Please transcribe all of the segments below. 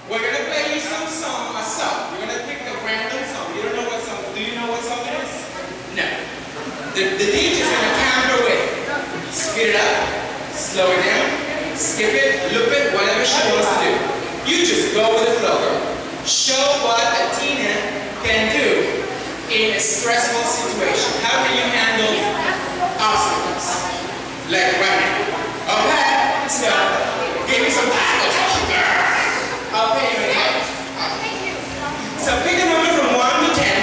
We're gonna play you a song. You're gonna pick a random song. You don't know what song. Do you know what song it is? No. The DJ's gonna count away. Speed it up, slow it down, skip it, loop it, whatever she wants to do. You just go with the flow, girl. Show what Athena can do in a stressful situation. How can you handle obstacles? Like right now. Okay, so give me some tackles. I'll pay you again. So pick a number from 1 to 10.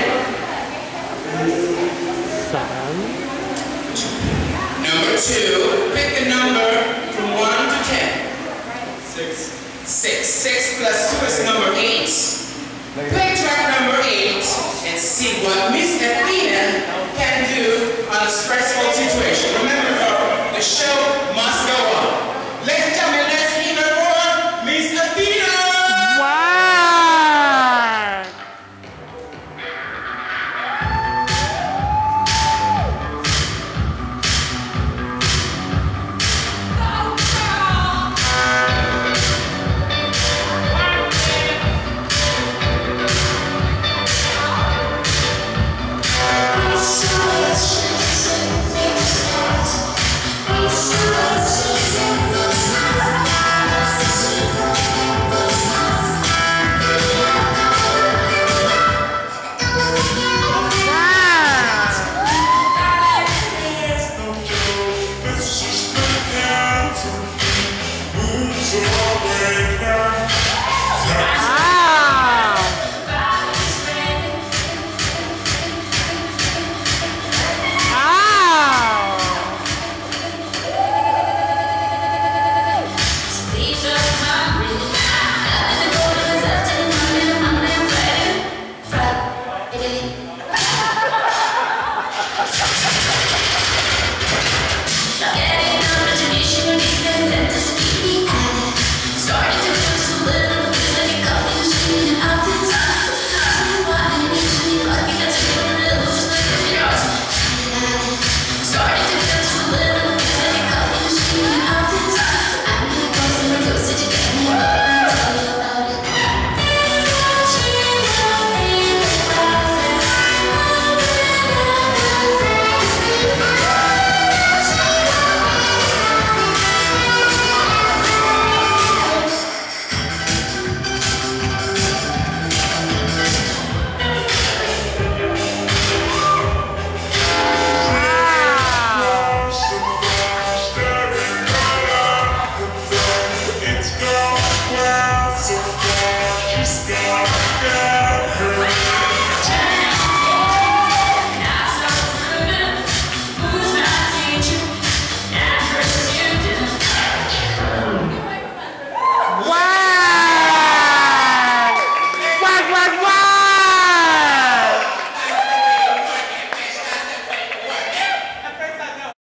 Number 2, pick a number from 1 to 10. 6. 6 plus 2 is number 8. Play track number 8 and see what Miss Athena can do on a stressful situation. Remember, the show must go on. Ladies and gentlemen, let's hear it for Miss Athena! Ah!